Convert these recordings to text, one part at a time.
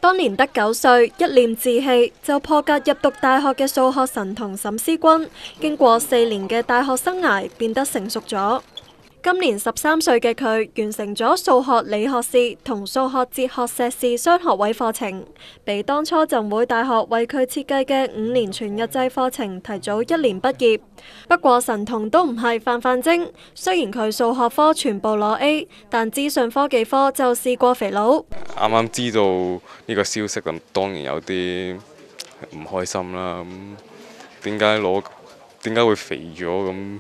當年得9歲，一念志氣就破格入讀大學嘅數學神童沈思君，經過4年嘅大學生涯，變得成熟咗。今年13歲嘅佢完成咗數學理學士同數學哲學碩士雙學位課程，比當初浸會大學為佢設計嘅5年全日制課程提早1年畢業。不過神童都唔係泛泛精，雖然佢數學科全部攞 A， 但資訊科技科就試過肥佬。 啱啱知道呢個消息咁，當然有啲唔開心啦。咁點解會肥咗咁？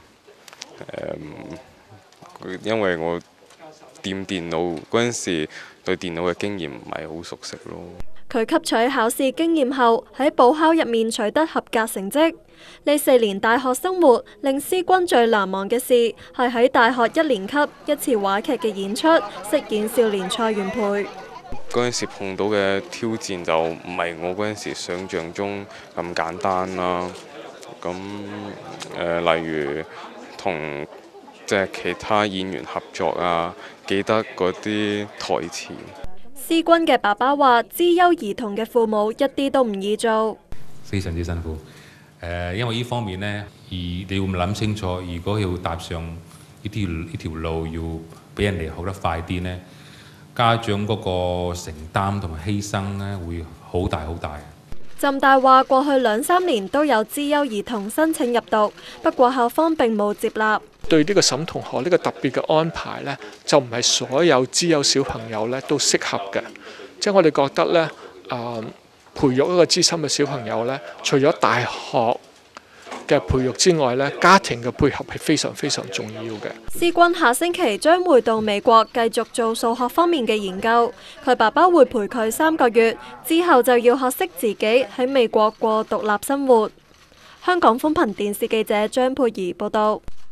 因為我掂電腦嗰陣時，對電腦嘅經驗唔係好熟悉咯。 佢吸取考試經驗後，喺補考入面取得合格成績。呢4年大學生活令思君最難忘嘅事，係喺大學1年級一次話劇嘅演出，飾演少年蔡元培。 嗰陣時碰到嘅挑戰就唔係我嗰陣時想像中咁簡單啦。咁例如同其他演員合作啊，記得嗰啲台詞。 思君嘅爸爸話：資優兒童嘅父母一啲都唔易做， 非常之辛苦。因為呢方面呢，你要諗清楚，如果要踏上呢條路，要俾人哋學得快啲呢，家長嗰個承擔同埋犧牲呢，會好大好大。 浸大話過去2、3年都有資優兒童申請入讀，不過校方並冇接納。 對呢個沈同學呢個特別嘅安排呢，就唔係所有資優小朋友呢都適合嘅。即係我哋覺得呢，培育一個資深嘅小朋友呢，除咗大學嘅培育之外呢，家庭嘅配合係非常非常重要嘅。 思君下星期將會到美國繼續做數學方面嘅研究，佢爸爸會陪佢3個月，之後就要學識自己喺美國過獨立生活。香港寬頻電視記者張佩儀報道。